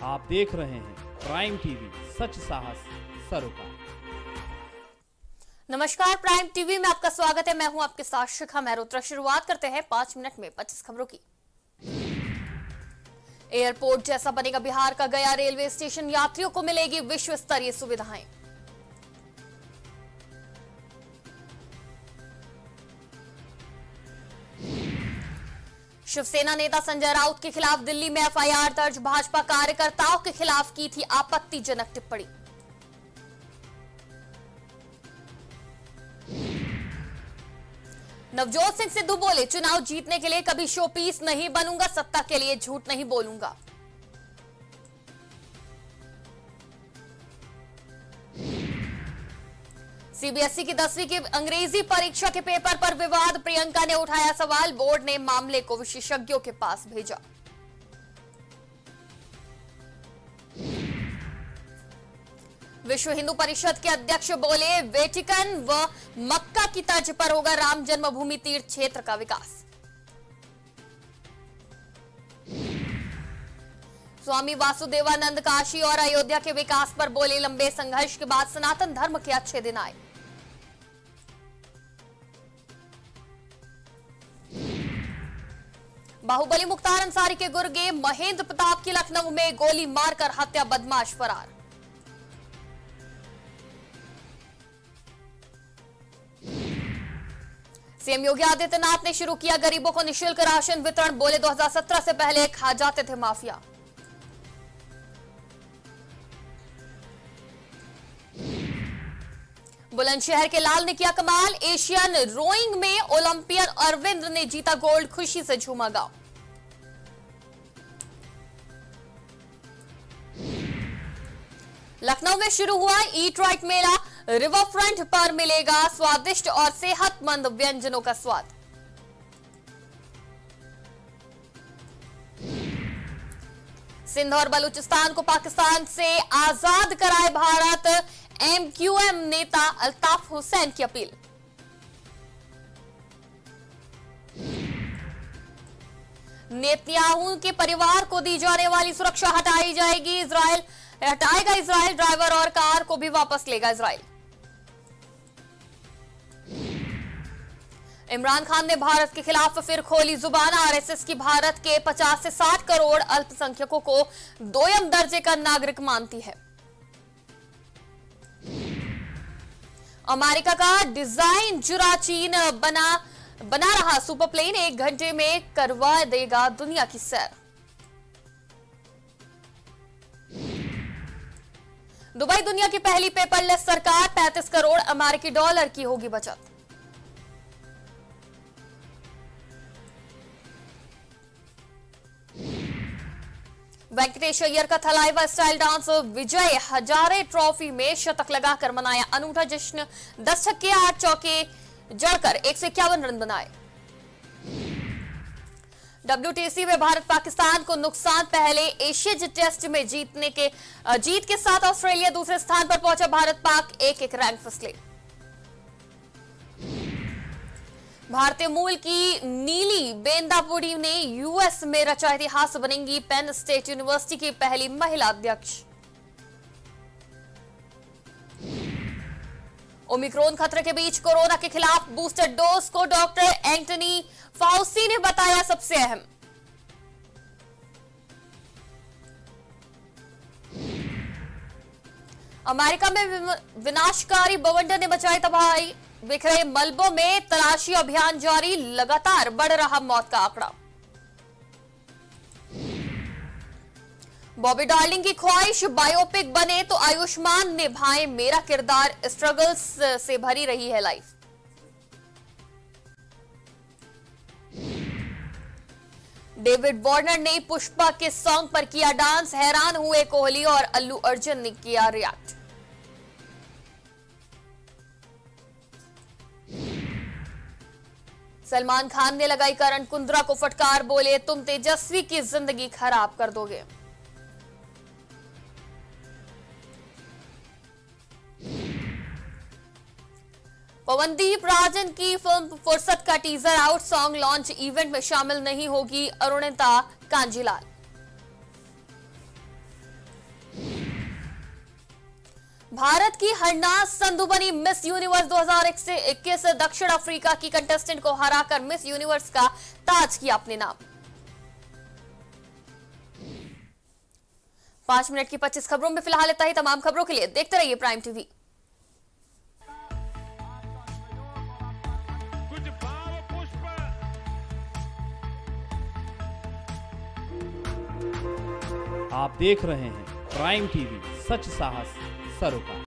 आप देख रहे हैं प्राइम टीवी, सच साहस सरोकार। नमस्कार, प्राइम टीवी में आपका स्वागत है। मैं हूं आपके साथ शिखा मेहरोत्रा। शुरुआत करते हैं 5 मिनट में 25 खबरों की। एयरपोर्ट जैसा बनेगा बिहार का गया रेलवे स्टेशन, यात्रियों को मिलेगी विश्व स्तरीय सुविधाएं। शिवसेना नेता संजय राउत के खिलाफ दिल्ली में एफआईआर दर्ज, भाजपा कार्यकर्ताओं के खिलाफ की थी आपत्तिजनक टिप्पणी। नवजोत सिंह सिद्धू बोले, चुनाव जीतने के लिए कभी शोपीस नहीं बनूंगा, सत्ता के लिए झूठ नहीं बोलूंगा। सीबीएसई की 10वीं की अंग्रेजी परीक्षा के पेपर पर विवाद, प्रियंका ने उठाया सवाल, बोर्ड ने मामले को विशेषज्ञों के पास भेजा। विश्व हिंदू परिषद के अध्यक्ष बोले, वेटिकन व मक्का की तर्ज पर होगा राम जन्मभूमि तीर्थ क्षेत्र का विकास। स्वामी वासुदेवानंद काशी और अयोध्या के विकास पर बोले, लंबे संघर्ष के बाद सनातन धर्म के अच्छे दिन आए। बाहुबली मुख्तार अंसारी के गुर्गे, महेंद्र प्रताप की लखनऊ में गोली मारकर हत्या, बदमाश फरार। सीएम योगी आदित्यनाथ ने शुरू किया गरीबों को निःशुल्क राशन वितरण, बोले 2017 से पहले खा जाते थे माफिया। बुलंदशहर के लाल ने किया कमाल, एशियन रोइंग में ओलंपियन अरविंद ने जीता गोल्ड, खुशी से झूमा गांव। लखनऊ में शुरू हुआ ईट राइट मेला, रिवर फ्रंट पर मिलेगा स्वादिष्ट और सेहतमंद व्यंजनों का स्वाद। सिंध और बलूचिस्तान को पाकिस्तान से आजाद कराए भारत, एमक्यूएम नेता अल्ताफ हुसैन की अपील। नेतन्याहू के परिवार को दी जाने वाली सुरक्षा हटाई जाएगी, हटाएगा इजराइल, ड्राइवर और कार को भी वापस लेगा इजराइल। इमरान खान ने भारत के खिलाफ फिर खोली जुबान, आरएसएस की भारत के 50 से 60 करोड़ अल्पसंख्यकों को दोयम दर्जे का नागरिक मानती है। अमेरिका का डिजाइन जुराचीन बना रहा सुपर प्लेन 1 घंटे में करवा देगा दुनिया की सैर। दुबई दुनिया की पहली पेपरलेस सरकार, 35 करोड़ अमेरिकी डॉलर की होगी बचत। वेंकटेश अय्यर का Thalaiva style dance, Vijay Hazare trophy में शतक लगाकर मनाया अनूठा जश्न, 10 छक्के 8 चौके जड़कर 151 रन बनाए। WTC में भारत पाकिस्तान को नुकसान, पहले एशियन टेस्ट में जीत के साथ ऑस्ट्रेलिया दूसरे स्थान पर पहुंचा, भारत पाक 1-1 रैंक फिसले। भारतीय मूल की नीली बेंदापुरी ने यूएस में रचा इतिहास, बनेंगी पेन स्टेट यूनिवर्सिटी की पहली महिला अध्यक्ष। ओमिक्रॉन खतरे के बीच कोरोना के खिलाफ बूस्टर डोज को डॉक्टर एंटनी फाउसी ने बताया सबसे अहम। अमेरिका में विनाशकारी बवंडर ने मचाई तबाही, बिखरे मलबों में तलाशी अभियान जारी, लगातार बढ़ रहा मौत का आंकड़ा। बॉबी डार्लिंग की ख्वाहिश बायोपिक बने तो आयुष्मान निभाए मेरा किरदार, स्ट्रगल्स से भरी रही है लाइफ। डेविड वार्नर ने पुष्पा के सॉन्ग पर किया डांस, हैरान हुए कोहली और अल्लू अर्जुन ने किया रिएक्ट। सलमान खान ने लगाई करण कुंद्रा को फटकार, बोले तुम तेजस्वी की जिंदगी खराब कर दोगे। पवनदीप राजन की फिल्म फुर्सत का teaser out, song launch event में शामिल नहीं होगी अरुणिता कांजीलाल। भारत की हरनाज संधू बनी मिस यूनिवर्स 2021। दक्षिण अफ्रीका की कंटेस्टेंट को हराकर मिस यूनिवर्स का ताज किया अपने नाम। 5 मिनट की 25 खबरों में फिलहाल इतना ही। तमाम खबरों के लिए देखते रहिए प्राइम टीवी। आप देख रहे हैं प्राइम टीवी, सच साहस सरोकार।